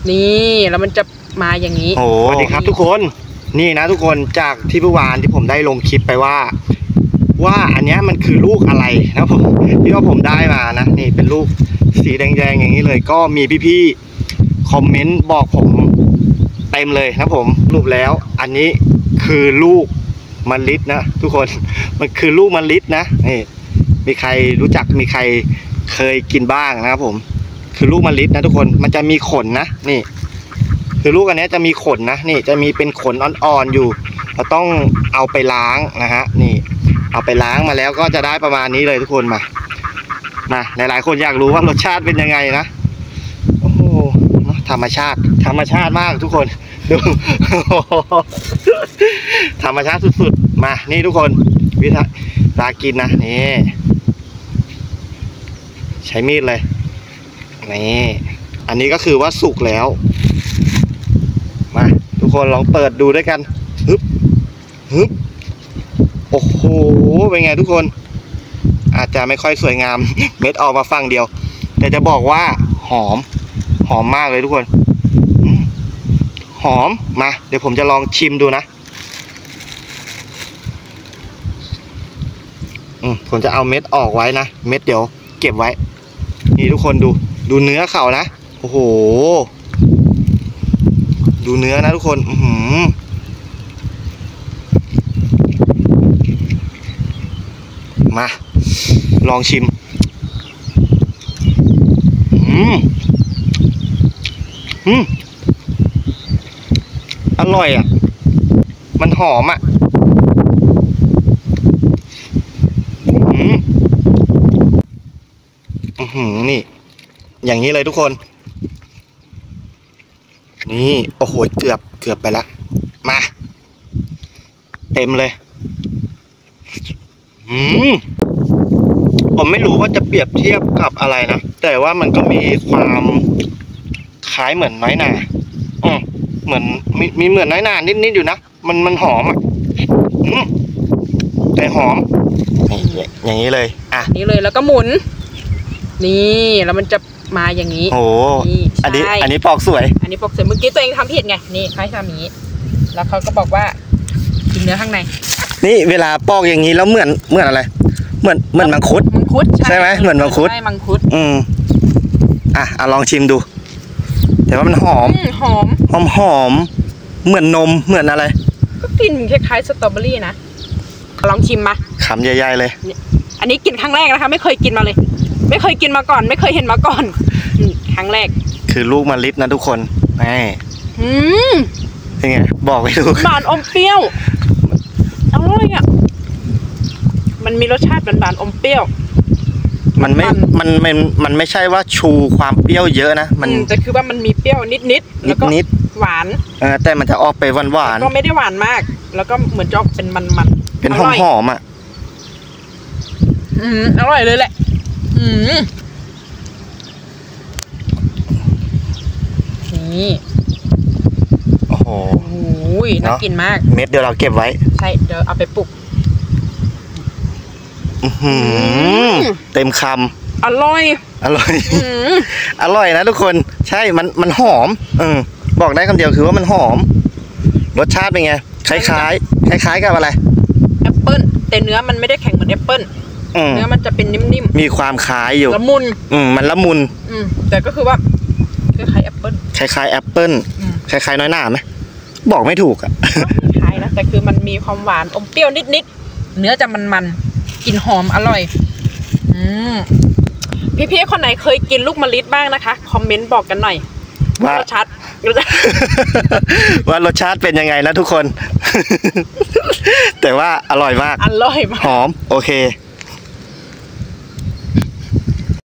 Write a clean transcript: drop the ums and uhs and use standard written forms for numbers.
นี่แล้วมันจะมาอย่างนี้โอ้สวัสดีครับทุกคนนี่นะทุกคนจากที่เมื่อวานที่ผมได้ลงคลิปไปว่าอันนี้มันคือลูกอะไรนะผมที่ว่าผมได้มานะนี่เป็นลูกสีแดงๆอย่างนี้เลยก็มีพี่ๆคอมเมนต์บอกผมเต็มเลยนะผมรูปแล้วอันนี้คือลูกมะลินะทุกคนมันคือลูกมะลินะนี่มีใครรู้จักมีใครเคยกินบ้างนะครับผมคือลูกมะลินะทุกคนมันจะมีขนนะนี่คือลูกอันนี้จะมีขนนะนี่จะมีเป็นขนอ่อนๆอยู่เราต้องเอาไปล้างนะฮะนี่เอาไปล้างมาแล้วก็จะได้ประมาณนี้เลยทุกคนมาหลายๆคนอยากรู้ว่ารสชาติเป็นยังไงนะโอ้โหธรรมชาติมากทุกคนดู ธรรมชาติสุดๆมานี่ทุกคนวิธีตากินนะนี่ใช้มีดเลยนี่อันนี้ก็คือว่าสุกแล้วมาทุกคนลองเปิดดูด้วยกันฮึบโอ้โหเป็นไงทุกคนอาจจะไม่ค่อยสวยงาม เม็ดออกมาฝั่งเดียวแต่จะบอกว่าหอมมากเลยทุกคนหอมมาเดี๋ยวผมจะลองชิมดูนะผมจะเอาเม็ดออกไว้นะเม็ดเดี๋ยวเก็บไว้นี่ทุกคนดูเนื้อเขานะโอ้โหดูเนื้อนะทุกคนมาลองชิมอร่อยอ่ะมันหอมอ่ะนี่อย่างนี้เลยทุกคนนี่โอ้โหเกือบไปละมาเต็มเลยผมไม่รู้ว่าจะเปรียบเทียบกับอะไรนะแต่ว่ามันก็มีความคล้ายเหมือนน้อยหน่าเหมือนมีเหมือนน้อยหน่านิดอยู่นะมันหอมอ่ะแต่หอมอย่างนี้เลยอ่ะนี่เลยแล้วก็หมุนนี่แล้วมันจะมาอย่างนี้โอ้อันนี้ปอกสวยเมื่อกี้ตัวเองทำผิดไงนี่เขาให้ทำอย่างนี้แล้วเขาก็บอกว่ากินเนื้อข้างในนี่เวลาปอกอย่างนี้แล้วเหมือนอะไรเหมือนมังคุดใช่ไหมเหมือนมังคุดใช่มังคุดอ่ะลองชิมดูแต่ว่ามันหอมเหมือนนมเหมือนอะไรก็กลิ่นคล้ายๆสตรอเบอรี่นะลองชิมมาคำใหญ่ๆเลยอันนี้กินครั้งแรกนะคะไม่เคยกินมาเลยไม่เคยกินมาก่อนไม่เคยเห็นมาก่อนครั้งแรกคือลูกมะลินะทุกคนนี่เป็นไงบอกไปดูหวานอมเปรี้ยวอร่อยอ่ะมันมีรสชาติหวานอมเปรี้ยวมันไม่ใช่ว่าชูความเปรี้ยวเยอะนะมันแต่คือว่ามันมีเปรี้ยวนิดแล้วก็หวานแต่มันจะออกไปหวานก็ไม่ได้หวานมากแล้วก็เหมือนจะออกเป็นมันเป็นหอมอ่ะอร่อยเลยแหละนี่โอ้โหน่ากินมากเม็ดเดี๋ยวเราเก็บไว้ใช่เดี๋ยวเอาไปปลูกเต็มคำอร่อยอร่อยนะทุกคนใช่มันหอมบอกได้คำเดียวคือว่ามันหอมรสชาติเป็นไงคล้ายกับอะไรแอปเปิ้ลแต่เนื้อมันไม่ได้แข็งเหมือนแอปเปิ้ลเนื้อมันจะเป็นนิ่มๆมีความคล้ายอยู่ละมุนมันละมุนแต่ก็คือว่าคล้ายแอปเปิ้ลคล้ายแอปเปิ้ลคล้ายน้อยหน่าไหมบอกไม่ถูกอ่ะคล้ายนะแต่คือมันมีความหวานอมเปรี้ยวนิดเนื้อจะมันกลิ่นหอมอร่อยพี่คนไหนเคยกินลูกมะลิบ้างนะคะคอมเมนต์บอกกันหน่อยว่ารสชาติเป็นยังไงนะทุกคนแต่ว่าอร่อยมากหอมโอเค